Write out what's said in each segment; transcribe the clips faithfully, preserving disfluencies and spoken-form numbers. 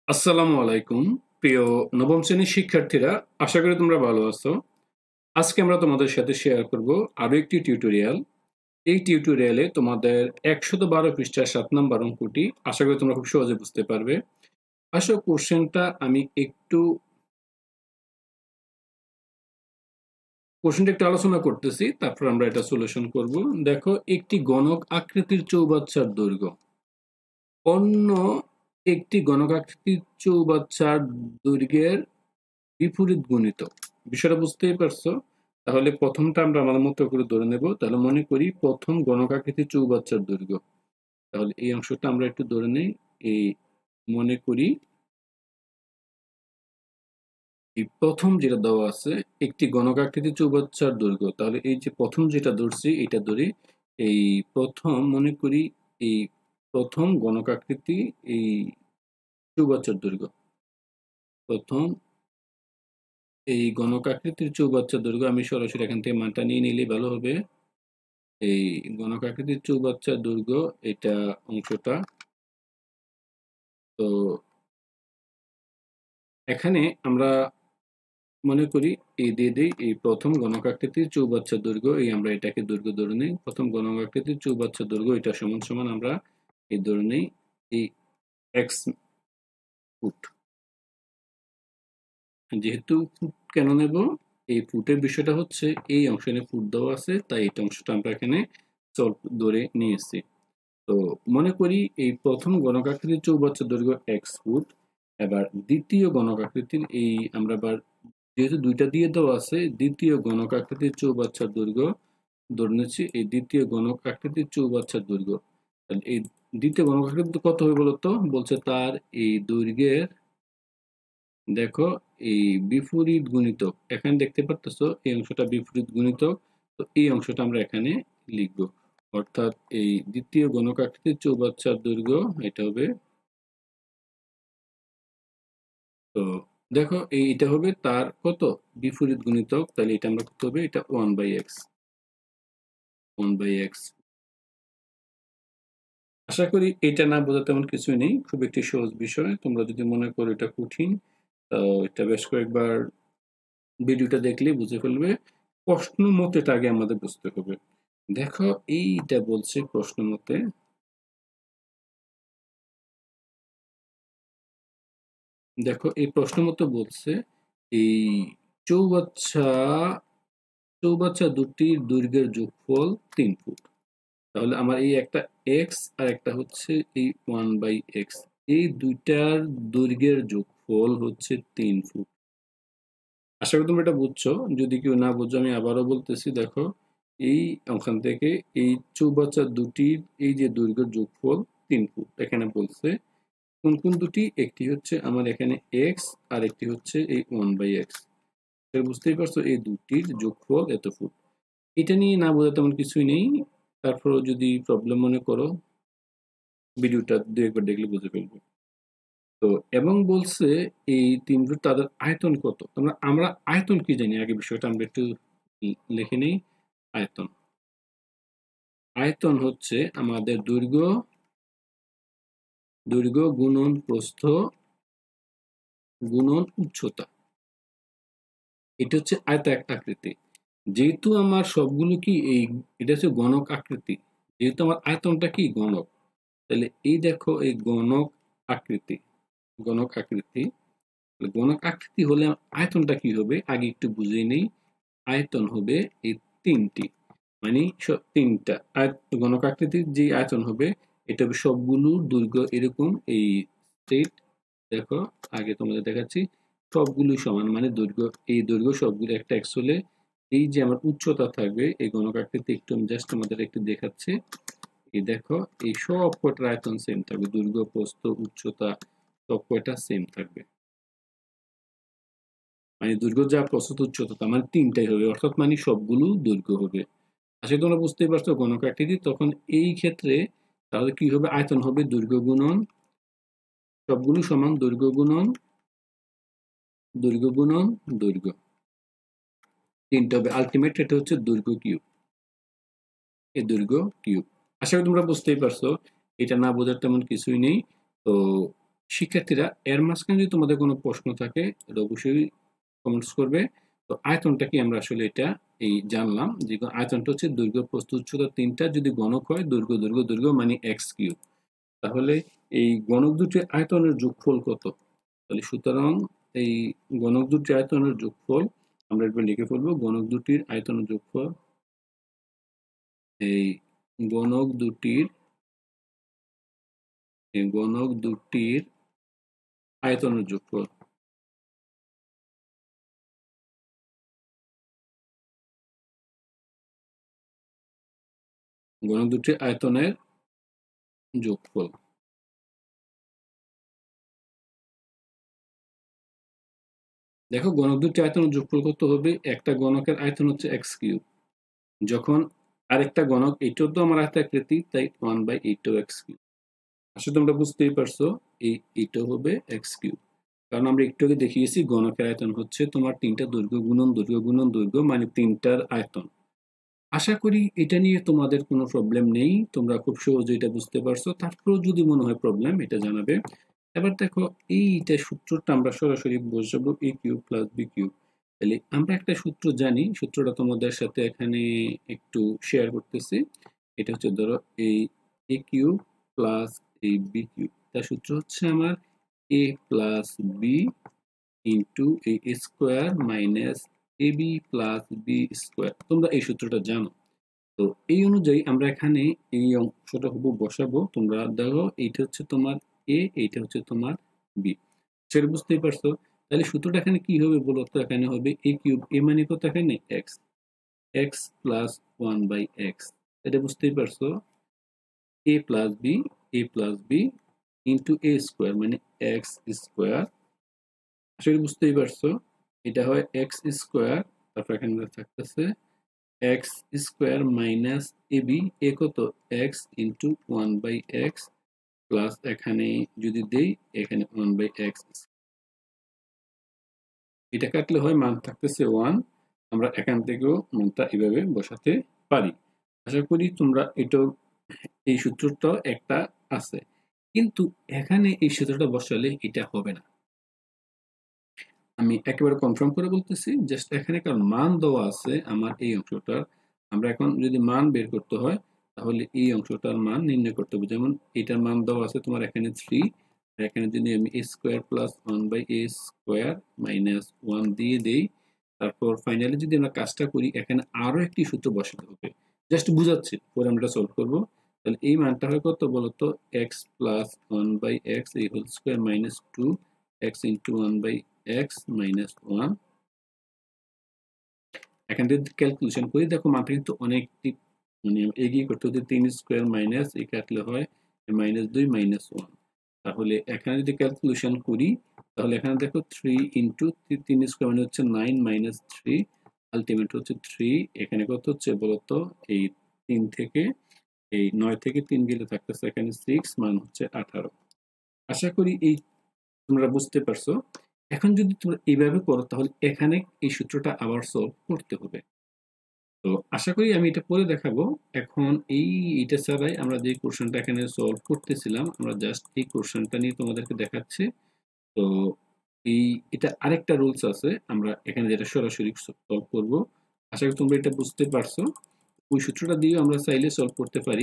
আসসালামু আলাইকুম প্রিয় নবম শ্রেণীর শিক্ষার্থীরা, আশা করি তোমরা ভালো আছো। আজকে আমরা তোমাদের সাথে শেয়ার করব আরো একটি টিউটোরিয়াল। এই টিউটোরিয়ালে তোমাদের একশত বারো পৃষ্ঠার সাত নম্বর অঙ্কটি আশা করি তোমরা খুব সহজে বুঝতে পারবে। আসো কোশ্চেনটা আমি একটু কোশ্চেনটা একটু আলোচনা করতেছি, তারপর আমরা এটা সলিউশন করব। দেখো, একটি গণক আকৃতির চৌবাচ্চার দৈর্ঘ্য অন্য একটি গণক আকৃতির চৌবাচ্চার দৈর্ঘ্যের বিপরীত গুণিত। বিষয়টা বুঝতেই পারছো? তাহলে প্রথমটা আমরা আমাদের মতো করে ধরে নেব। তাহলে মনে করি প্রথম গণক আকৃতির চৌবাচ্চার দৈর্ঘ্য। তাহলে এই অংশটা আমরা একটু ধরে নেই। এই মনে করি এই প্রথম যেটা দেওয়া আছে একটি গণক আকৃতির চৌবাচ্চার দৈর্ঘ্য। তাহলে এই যে প্রথম যেটা ধরছি এটা ধরি। এই প্রথম মনে করি এই প্রথম গণক আকৃতি এই চৌবাচ্চার দৈর্ঘ্য। প্রথম এই গণক আকৃতির চৌবাচ্চার দৈর্ঘ্য আমি সরাসরি এখান থেকে মানটা নিয়ে নিলে ভালো হবে। এই গণক আকৃতির চৌবাচ্চার দৈর্ঘ্য এটা অংশটা। তো এখানে আমরা মনে করি এই দিয়ে দিই এই প্রথম গণক আকৃতির চৌবাচ্চার দৈর্ঘ্য, এই আমরা এটাকে দৈর্ঘ্য ধরে নিই। প্রথম গণক আকৃতির চৌবাচ্চার দৈর্ঘ্য এটা সমান সমান আমরা এই ধরে নিই এই এক্স ফুট। যেহেতু ফুট কেন নেব, এই ফুটের বিষয়টা হচ্ছে এই অংশে ফুট দেওয়া আছে, তাই এই অংশটা আমরা এখানে চল ধরে নিয়েছি। তো মনে করি এই প্রথম গণক আকৃতির চৌবাচ্চার দৈর্ঘ্য এক্স ফুট। এবার দ্বিতীয় গণক আকৃতির এই আমরা আবার যেহেতু দুইটা দিয়ে দেওয়া আছে, দ্বিতীয় গণক আকৃতির চৌবাচ্চার দৈর্ঘ্য ধরে নিচ্ছি এই দ্বিতীয় গণক আকৃতির চৌবাচ্চার দৈর্ঘ্য। তাহলে এই দ্বিতীয় গণক আকৃতি কত হবে বলতো? বলছে তার এই দৈর্ঘ্যের দেখো এই বিপরীত গুণিতক। এখানে দেখতে পারতেছো এই অংশটা বিপরীত গুণিতক, তো এই অংশটা আমরা এখানে লিখবো। অর্থাৎ এই দ্বিতীয় গণক আকৃতির চৌবাচ্চার দৈর্ঘ্য এটা হবে। তো দেখো এইটা হবে তার কত বিপরীত গুণিতক। তাহলে এটা আমরা কত হবে? এটা one by x. One by x. আশা করি এটা না বোঝা তেমন কিছুই নেই, খুব একটি সহজ বিষয়। তোমরা যদি মনে করো এটা কঠিন, তো এটা বেশ কয়েকবার ভিডিওটা দেখলেই বুঝে ফেলবে। প্রশ্ন মতে এটা আগে আমাদের বুঝতে হবে। দেখো এইটা বলছে প্রশ্ন মতে, দেখো এই প্রশ্ন মতো বলছে এই চৌবাচ্চা চৌবাচ্চা দুটির দৈর্ঘ্যের যোগফল তিন ফুট। তাহলে আমার এই একটা এক্স আর একটা হচ্ছে এই ওয়ান বাই এক্স, এই দুইটার দৈর্ঘ্যের যোগফল হচ্ছে তিন ফুট। আশা করি তোমরা এটা বুঝছো। যদি কেউ না বুঝছো আমি আবারও বলতেছি। দেখো এই ওখান থেকে এই চৌবাচ্চা দুটির এই যে দৈর্ঘ্যের যোগফল তিন ফুট এখানে বলছে। কোন কোন দুটি? একটি হচ্ছে আমার এখানে এক্স আর একটি হচ্ছে এই ওয়ান বাই এক্স। বুঝতেই পারছো এই দুটির যোগফল এত ফুট। এটা নিয়ে না বোঝা তেমন কিছুই নেই। তারপর যদি প্রবলেম মনে করো ভিডিওটা দু একবার দেখলে বুঝে ফেলবে। তো এবং বলছে এই তিন ফুট তাদের আয়তন কত। তোমরা আমরা আয়তন কি জানি আগে বিষয়টা আমরা একটু লিখে নেই। আয়তন আয়তন হচ্ছে আমাদের দৈর্ঘ্য দৈর্ঘ্য গুণন প্রস্থ গুণন উচ্চতা। এটা হচ্ছে আয়ত আকৃতি। যেহেতু আমার সবগুলো কি এই এটা হচ্ছে গণক আকৃতি, যেহেতু আমার আয়তনটা কি গণক, তাহলে এই দেখো এই গণক আকৃতি গণক আকৃতি গণক আকৃতি হলে আয়তনটা কি হবে আগে একটু বুঝে নেই। আয়তন হবে এই তিনটি, মানে তিনটা গণক আকৃতির যে আয়তন হবে এটা হবে সবগুলোর দৈর্ঘ্য এরকম এই স্ট্রেট। দেখো আগে তোমাদের দেখাচ্ছি সবগুলো সমান, মানে দৈর্ঘ্য এই দৈর্ঘ্য সবগুলো একটা এক্স হলে এই যে আমার উচ্চতা থাকবে এই গণক আকৃতি একটু জাস্ট আমাদের একটু দেখাচ্ছে। এই দেখো এই সব কয়টার আয়তন সেম থাকবে, দৈর্ঘ্য প্রস্থ উচ্চতা সব কয়টা সেম থাকবে। মানে দৈর্ঘ্য যা প্রস্থ উচ্চতা তার মানে তিনটাই হবে, অর্থাৎ মানে সবগুলো দৈর্ঘ্য হবে। আসলে তোমরা বুঝতেই পারছো গণক আকৃতি। তখন এই ক্ষেত্রে তাহলে কি হবে? আয়তন হবে দৈর্ঘ্য গুণন সবগুলো সমান দৈর্ঘ্য গুণন দৈর্ঘ্য গুণন দৈর্ঘ্য তিনটা হবে। আলটিমেট এটা হচ্ছে দৈর্ঘ্য কিউব, এই দৈর্ঘ্য কিউব। আশা করি তোমরা বুঝতেই পারছো। এটা না বোঝার তেমন কিছুই নেই। তো শিক্ষার্থীরা এর মাঝখানে যদি তোমাদের কোনো প্রশ্ন থাকে এটা অবশ্যই কমেন্টস করবে। তো আয়তনটা কি আমরা আসলে এটা এই জানলাম যে আয়তনটা হচ্ছে দৈর্ঘ্য প্রস্থ উচ্চতা তিনটা যদি গণক হয় দৈর্ঘ্য দৈর্ঘ্য দৈর্ঘ্য মানে এক্স কিউব। তাহলে এই গণক দুটির আয়তনের যোগফল কত? তাহলে সুতরাং এই গণক দুটির আয়তনের যোগফল আমরা একবার লিখে ফেলবো। গণক দুটির আয়তনের যোগফল এই গণক দুটির এই গণক দুটির আয়তনের যোগফল গণক দুটির আয়তনের যোগফল। দেখো গণক দুটির আয়তনের যোগফল কত হবে? একটা গণকের আয়তন হচ্ছে এক্স কিউব, যখন আরেকটা গণক এইটাও তো আমার আয়তাকৃতি, তাই ওয়ান বাই এইটাও এক্স কিউব। আসলে তোমরা বুঝতেই পারছো এই এইটাও হবে এক্স কিউব, কারণ আমরা একটু আগে দেখিয়েছি গণকের আয়তন হচ্ছে তোমার তিনটা দৈর্ঘ্য গুণন দৈর্ঘ্য গুণন দৈর্ঘ্য মানে তিনটার আয়তন। আশা করি এটা নিয়ে তোমাদের কোনো প্রবলেম নেই, তোমরা খুব সহজে এটা বুঝতে পারছো। তারপরেও যদি মনে হয় প্রবলেম এটা জানাবে। এবার দেখো এইটা সূত্রটা আমরা সরাসরি বসাবো a cube plus b cube. তাহলে আমরা একটা সূত্র জানি, সূত্রটা তোমাদের সাথে এখানে একটু শেয়ার করতেছি। এটা হচ্ছে ধরো এই এ কিউব প্লাস এই বি কিউব, তার সূত্র হচ্ছে আমার a plus b into a square minus a b plus b square. তোমরা এই সূত্রটা জানো। তো এই অনুযায়ী আমরা এখানে এই অংশটা হুবহু বসাবো। তোমরা দেখো এইটা হচ্ছে তোমার এ, এইটা হচ্ছে তোমার বি, সেটা বুঝতেই পারছো। তাহলে সূত্রটা এখানে কি হবে বলো তো? এখানে হবে এ কিউব, এ মানে কত এখানে x, x plus one by x, এটা বুঝতেই পারছো। A plus b, a plus b into a square মানে এক্স স্কোয়ার, আসলে বুঝতেই পারছো। এটা হয় এক্স স্কোয়ার, তারপর এখানে থাকতেছে x square minus a b, a কত x into one by x plus এখানে যদি দেই এখানে ওয়ান বাই এক্স, এটা কাটলে হয় মান থাকতেছে ওয়ান। আমরা এখান থেকেও মানটা এভাবে বসাতে পারি। আশা করি তোমরা এটাও এই সূত্রটাও একটা আছে, কিন্তু এখানে এই সূত্রটা বসালে এটা হবে না। আমি একেবারে কনফার্ম করে বলতেছি, জাস্ট এখানে কারণ মান দেওয়া আছে আমার এই অংশটার, আমরা এখন যদি মান বের করতে হয় তাহলে এই অংশটার মান নির্ণয় করতে হবে। যেমন এটার মান দেওয়া আছে তোমার এখানে থ্রি, আর এখানে যদি আমি a square plus one by a square minus one দিয়ে দেই, তারপর ফাইনালি যদি আমরা কাজটা করি এখানে আরো একটি সূত্র বসাতে হবে। জাস্ট বুঝাচ্ছি, পরে আমরা সলভ করবো। তাহলে এই মানটা হয় কত বলতো? X plus one by x এই whole square minus two x into one by x minus one. এখান থেকে ক্যালকুলেশন করি, দেখো মানটা কিন্তু অনেকটি মানে এগিয়ে করতে হচ্ছে। তিন স্কোয়ার মাইনাস এই কাটলে হয় মাইনাস দুই মাইনাস ওয়ান। তাহলে এখানে যদি ক্যালকুলেশন করি তাহলে এখানে দেখো থ্রি ইন্টু তিন স্কোয়ার মানে হচ্ছে নাইন মাইনাস থ্রি, আলটিমেট হচ্ছে থ্রি। এখানে কত হচ্ছে বলতো? এই তিন থেকে এই নয় থেকে তিন গেলে থাকতেছে এখানে সিক্স, মান হচ্ছে আঠারো। আশা করি এই তোমরা বুঝতে পারছো। এখন যদি তোমরা এইভাবে করো তাহলে এখানে এই সূত্রটা আবার সলভ করতে হবে। তো আশা করি আমি এটা করে দেখাবো। এখন এই এটা ছাড়াই আমরা যে কোশ্চেনটা এখানে সলভ করতেছিলাম, আমরা জাস্ট এই কোশ্চেনটা নিয়ে তোমাদেরকে দেখাচ্ছি। তো এই এটা আরেকটা রুলস আছে, আমরা এখানে যেটা সরাসরি সলভ করব। আশা করি তোমরা এটা বুঝতে পারছো। ওই সূত্রটা দিয়ে আমরা চাইলে সলভ করতে পারি,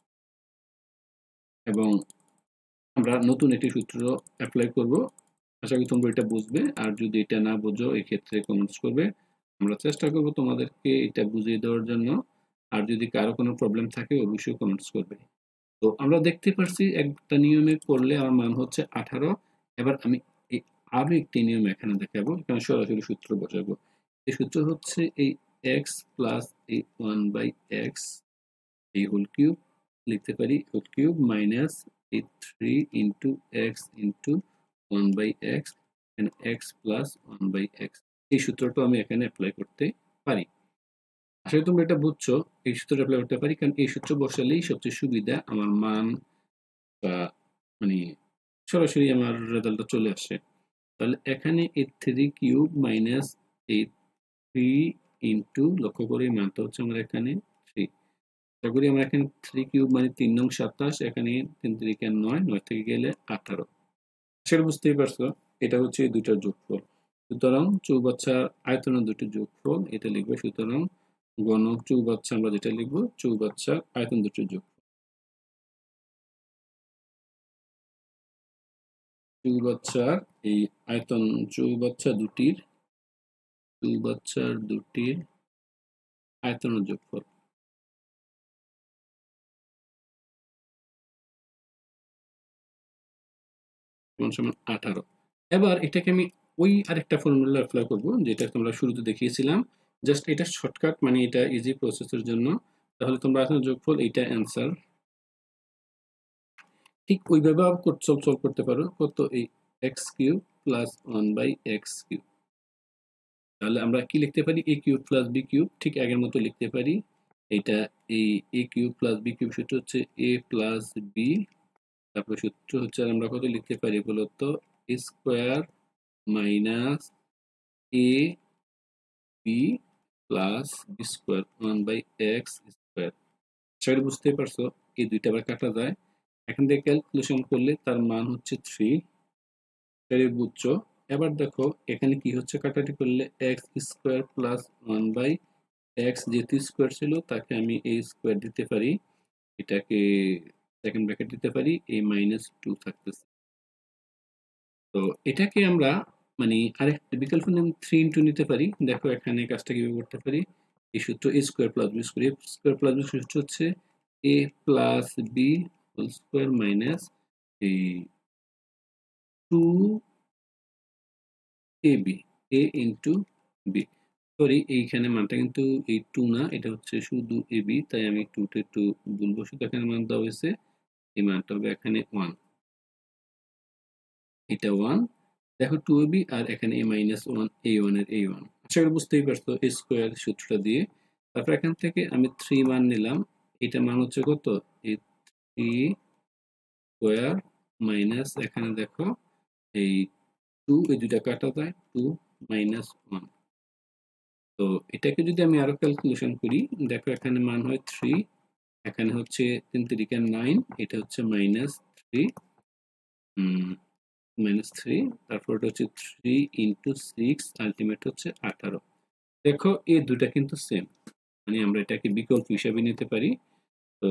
এবং আমরা নতুন একটি সূত্র অ্যাপ্লাই করব। আশা করি তোমরা এটা বুঝবে, আর যদি এটা না বোঝো এই ক্ষেত্রে কমেন্টস করবে, আমরা চেষ্টা করব তোমাদেরকে এটা বুঝিয়ে দেওয়ার জন্য। আর যদি কারো কোনো প্রবলেম থাকে অবশ্যই কমেন্টস করবে। তো আমরা দেখতে পাচ্ছি একটা নিয়মে করলে আমার মান হচ্ছে আঠারো। এবার আমি এই আরো একটি নিয়ম এখানে দেখাবো, এখানে সরাসরি সূত্র বসাবো। এই সূত্র হচ্ছে এই এক্স প্লাস এই ওয়ান বাই এক্স এই হোল কিউব লিখতে পারি, হোল কিউব মাইনাস এই three into x into one by x and x plus one by x. এই সূত্রটা আমি এখানে অ্যাপ্লাই করতে পারি। আসলে তোমরা এটা বুঝছো, এই সূত্রটা অ্যাপ্লাই করতে পারি কারণ এই সূত্র বসালেই সবচেয়ে সুবিধা, আমার মান বা মানে সরাসরি আমার রেজাল্টটা চলে আসে। তাহলে এখানে এই থ্রি কিউব মাইনাস এই থ্রি ইন্টু, লক্ষ্য করে মানটা হচ্ছে আমার এখানে থ্রি। আশা করি আমরা এখানে থ্রি কিউব মানে তিন নং সাতাশ, এখানে তিন তিরিকে নয়, নয় থেকে গেলে আঠারো। সেটা বুঝতেই পারছো, এটা হচ্ছে এই দুইটার যোগফল। সুতরাং চৌবাচ্চার আয়তনের দুটির যোগফল এটা লিখবে। সুতরাং গণক চৌবাচ্চা আমরা যেটা লিখবো চৌবাচ্চার আয়তন দুটির যোগ। চৌবাচ্চার এই আয়তন চৌবাচ্চা দুটির চৌবাচ্চার দুটির আয়তনের যোগফল। সমান আঠারো। এবার এটাকে আমি ওই আরেকটা ফর্মুলা অ্যাপ্লাই করব যেটা তোমরা শুরুতে দেখিয়েছিলাম। জাস্ট এটা শর্টকাট, মানে এটা ইজি প্রসেসের জন্য। তাহলে তোমরা এখন যোগফল এইটা অ্যান্সার ঠিক ওইভাবে সলভ করতে পারো। কত? এই x cube plus one by x cube. তাহলে আমরা কি লিখতে পারি? A cube plus b cube, ঠিক আগের মতো লিখতে পারি। এটা এই a cube plus b cube সূত্র হচ্ছে এ প্লাস বি, তারপর সূত্র হচ্ছে আমরা কত লিখতে পারি বলতো? A square minus a b plus b square one by x square. সেটা বুঝতে পারছো, এই দুইটা আবার কাটা যায়। এখান থেকে ক্যালকুলেশন করলে তার মান হচ্ছে থ্রি। সেটা বুঝছো। এবার দেখো এখানে কি হচ্ছে, কাটাটি করলে x square plus one by x যেহেতু স্কোয়ার ছিল তাকে আমি এ স্কোয়ার দিতে পারি, এটাকে সেকেন্ড ব্র্যাকেট দিতে পারি, এ মাইনাস টু থাকতেছে। তো এটাকে আমরা মানে আরেকটা বিকল্প থ্রি ইন্টু নিতে পারি। দেখো এখানে কাজটা কিভাবে করতে পারি। এই সূত্র a square plus b square, a square plus b সূত্র হচ্ছে a plus b whole square minus এই two a b, a into b. Sorry, এইখানে মানটা কিন্তু এই টু না, এটা হচ্ছে শুধু এ বি, তাই আমি টুতে টু বলবো। শুধু এখানে মান দেওয়া হয়েছে, এই মানটা হবে এখানে ওয়ান, এটা ওয়ান। দেখো টু এ বি আর এখানে a minus one, a one এর এ ওয়ান। আশা করি বুঝতেই পারছো এ স্কোয়ার সূত্রটা দিয়ে। তারপর এখান থেকে আমি থ্রি মান নিলাম, এটা মান হচ্ছে কত? এই থ্রি স্কোয়ার মাইনাস এখানে দেখো এই টু, এই দুইটা কাটা যায়, টু মাইনাস ওয়ান। তো এটাকে যদি আমি আরো ক্যালকুলেশন করি, দেখো এখানে মান হয় থ্রি, এখানে হচ্ছে তিন তিরিকা নাইন, এটা হচ্ছে মাইনাস থ্রি, মাইনাস থ্রি, তারপর এটা হচ্ছে থ্রি ইন্টু সিক্স, আলটিমেট হচ্ছে আঠারো। দেখো এই দুটা কিন্তু সেম, মানে আমরা এটাকে বিকল্প হিসাবে নিতে পারি। তো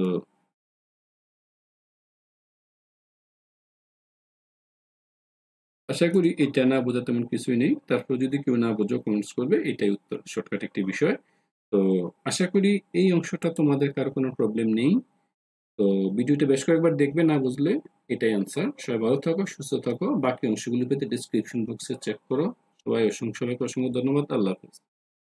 আশা করি এটা না বোঝা তেমন কিছুই নেই। তারপর যদি কেউ না বোঝো কমেন্টস করবে, এটাই উত্তর, শর্টকাট একটি বিষয়। তো আশা করি এই অংশটা তোমাদের কারো কোনো প্রবলেম নেই। তো ভিডিওটা বেশ কয়েকবার দেখবে, না বুঝলে এটাই আনসার। সবাই ভালো থাকো, সুস্থ থাকো। বাকি অংশগুলো পেতে ডিসক্রিপশন বক্সে চেক করো। সবাই অসংখ্য সবাইকে অসংখ্য ধন্যবাদ। আল্লাহ হাফেজ।